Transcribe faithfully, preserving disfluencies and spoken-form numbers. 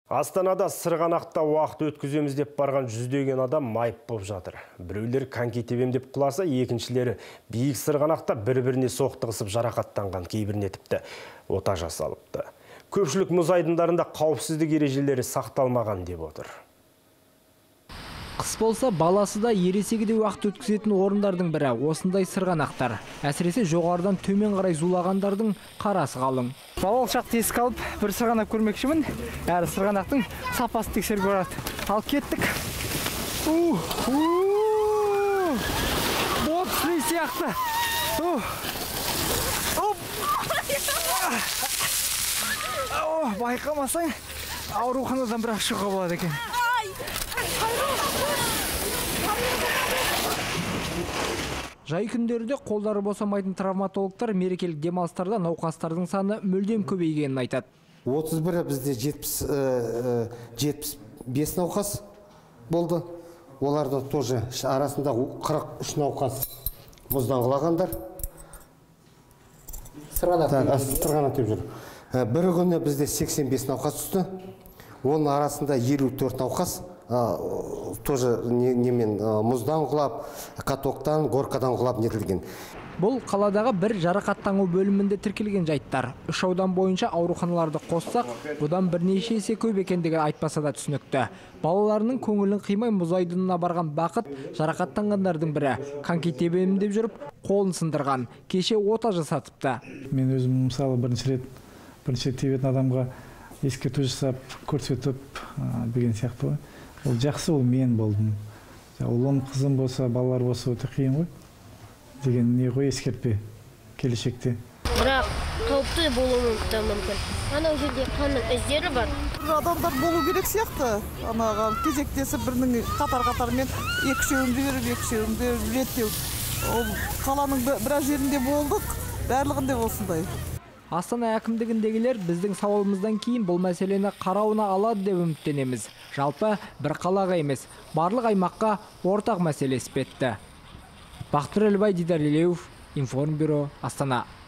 Астанада сырғанақта уақыт өткіземіз деп барған жүздеген адам майып болып жатыр. Біреулер коньки тебем деп құласа, екіншілері биік сырғанақта бір-біріне соқтығысып жарақаттанған, кейбіріне тіпті ота жасалыпты. Көпшілік мұз айдындарында қауіпсіздік ережелері сақталмаған деп отыр. Қыс болса, баласы да ересегі де уақыт өткізетін орындардың бірі осындай сырғанақтар. Әсіресе жоғарыдан төмен қарай зулағандардың қарасы қалың. Балалық шақты еске алып, бір сырғанақ көрмекшімін. Әрі сырғанақтың сапасын тексеріп көреді. Ал кеттік. Боксли сияқты. Байқамасаң, ауруханадан бірақ шығуға болады екен. Жай күндерде қолдары босамайтын травматологтар мерекелік демалыстарда науқастардың саны мүлдем көбейгенін айтады. отыз бірі бізде жетпіс бес науқас болды. Оларда тоже арасында қырық үш науқас мұздан құлағандар. Сырғанақ деп жүр. Бір күні бізде сексен бес науқас түсті. Оның арасында елу төрт науқас тоже немен мұздан құлап, катоктан, горкадан құлап нетілген. Бұл қаладағы бір жарақаттану бөлімінде тіркелген жайттар. Үш аудан бойынша ауруханаларды қоссақ, бұдан бірнеше есе көп екендігі айтпаса да түсінікті. Балаларының көңілін қимай мұз айдынына барған Бақыт жарақаттанғандардың бірі. Коньки тебемін деп жүріп, қолын сындырған. Кеше ота жасатыпты. Мен өзім мысалы бірінші рет бірінші тебетін адамға ескерту жасап, көрсетіп деген сияқты ғой. Ол жақсы, ол мен болдым. Ұлым, қызым болса, балалар болса өте қиын ғой. Деген не ғой, ескертпе келешекте. Бірақ қауіпті болуы мүмкін. Анау жерде қанның іздері бар. Адамдар болу керек сияқты. Анаға кезектесіп бірінің қатар-қатармен екі-үшеуін беріп, екі-үшеуін беріп реттеу. Ол қаланың біраз жерінде болдық, барлығында осындай. Астана әкімдігіндегілер біздің сауалымыздан кейін бұл мәселені қарауына алады деп үміттенеміз. Жалпы бір қалаға емес, барлық аймаққа ортақ мәселе іспетті. Бақтыр Әлбай, Дидар Елеуов, Информбюро, Астана.